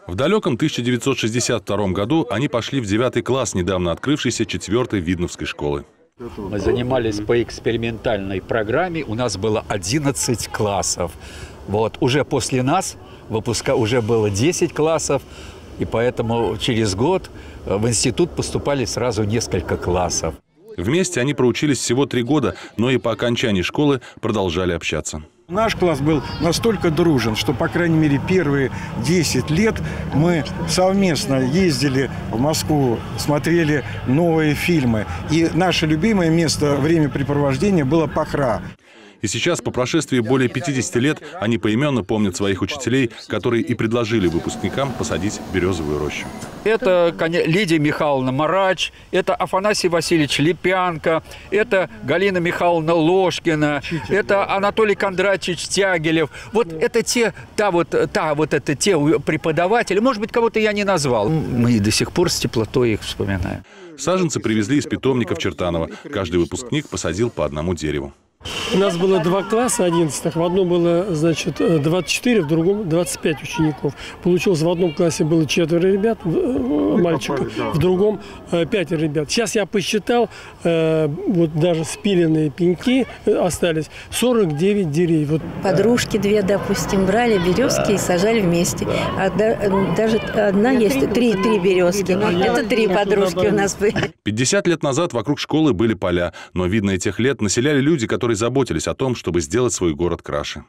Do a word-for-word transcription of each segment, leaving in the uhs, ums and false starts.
В далеком тысяча девятьсот шестьдесят втором году они пошли в девятый класс недавно открывшейся четвертой Видновской школы. Мы занимались по экспериментальной программе, у нас было одиннадцать классов. Вот. Уже после нас выпуска уже было десять классов, и поэтому через год в институт поступали сразу несколько классов. Вместе они проучились всего три года, но и по окончании школы продолжали общаться. Наш класс был настолько дружен, что, по крайней мере, первые десять лет мы совместно ездили в Москву, смотрели новые фильмы. И наше любимое место времяпрепровождения было Пахра. И сейчас, по прошествии более пятидесяти лет, они поименно помнят своих учителей, которые и предложили выпускникам посадить березовую рощу. Это Лидия Михайловна Марач, это Афанасий Васильевич Лепянко, это Галина Михайловна Ложкина, это Анатолий Кондратьевич Тягелев. Вот это те, та вот, та вот это те преподаватели, может быть, кого-то я не назвал. Мы до сих пор с теплотой их вспоминаем. Саженцы привезли из питомников Чертанова. Каждый выпускник посадил по одному дереву. У нас было два класса одиннадцатых. В одном было, значит, двадцать четыре, в другом двадцать пять учеников. Получилось, в одном классе было четверо ребят, мальчиков, в другом пятеро ребят. Сейчас я посчитал, вот даже спиленные пеньки остались, сорок девять деревьев. Вот. Подружки две, допустим, брали березки и сажали вместе. А даже одна есть, три, три березки. Это три подружки у нас были. пятьдесят лет назад вокруг школы были поля, но, видно, этих лет населяли люди, которые заботились о том, чтобы сделать свой город краше.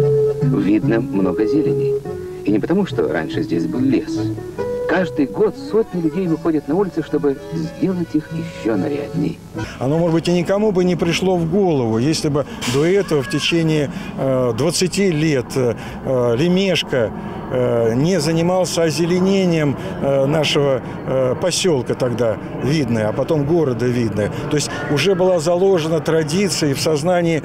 Видно много зелени. И не потому, что раньше здесь был лес. Каждый год сотни людей выходят на улицы, чтобы сделать их еще нарядней. Оно, может быть, и никому бы не пришло в голову, если бы до этого в течение э, двадцати лет э, Лемешко э, не занимался озеленением э, нашего э, поселка тогда Видное, а потом города Видное. То есть уже была заложена традиция в сознании,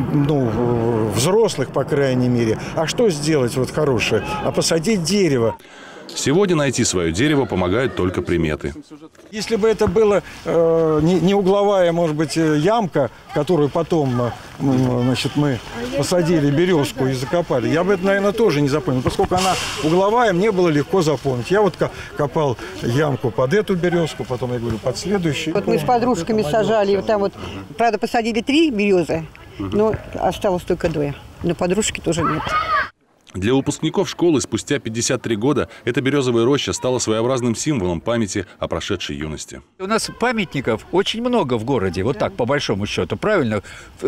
ну, взрослых, по крайней мере. А что сделать вот хорошее? А посадить дерево. Сегодня найти свое дерево помогают только приметы. Если бы это была э, не, не угловая, может быть, ямка, которую потом э, значит, мы посадили березку и закопали, я бы это, наверное, тоже не запомнил. Поскольку она угловая, мне было легко запомнить. Я вот копал ямку под эту березку, потом, я говорю, под следующую. Вот мы с подружками сажали, вот там вот, правда, посадили три березы, но осталось только две. Но подружки тоже нет. Для выпускников школы спустя пятьдесят три года эта березовая роща стала своеобразным символом памяти о прошедшей юности. У нас памятников очень много в городе, вот так, по большому счету, правильно?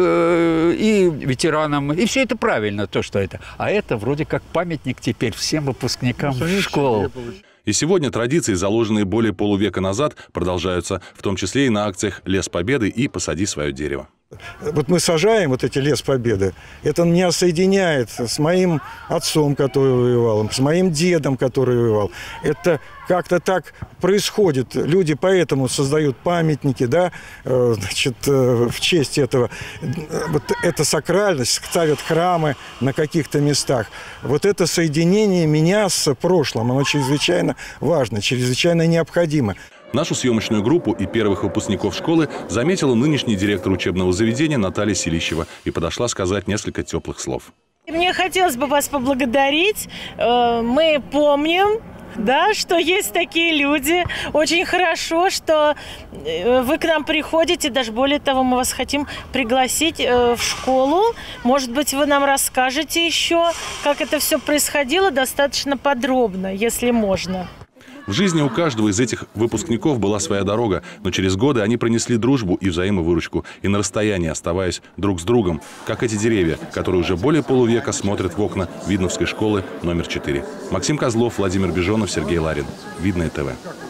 И ветеранам, и все это правильно, то, что это. А это вроде как памятник теперь всем выпускникам школ. И сегодня традиции, заложенные более полувека назад, продолжаются, в том числе и на акциях «Лес Победы» и «Посади свое дерево». Вот мы сажаем вот эти «Лес Победы», это меня соединяет с моим отцом, который воевал, с моим дедом, который воевал. Это как-то так происходит. Люди поэтому создают памятники, да, значит, в честь этого. Вот эта сакральность, ставят храмы на каких-то местах. Вот это соединение меня с прошлым, оно чрезвычайно важно, чрезвычайно необходимо. Нашу съемочную группу и первых выпускников школы заметила нынешний директор учебного заведения Наталья Селищева и подошла сказать несколько теплых слов. Мне хотелось бы вас поблагодарить. Мы помним, да, что есть такие люди. Очень хорошо, что вы к нам приходите. Даже более того, мы вас хотим пригласить в школу. Может быть, вы нам расскажете еще, как это все происходило, достаточно подробно, если можно. В жизни у каждого из этих выпускников была своя дорога, но через годы они пронесли дружбу и взаимовыручку, и на расстоянии оставаясь друг с другом, как эти деревья, которые уже более полувека смотрят в окна Видновской школы номер четыре. Максим Козлов, Владимир Бежонов, Сергей Ларин. Видное ТВ.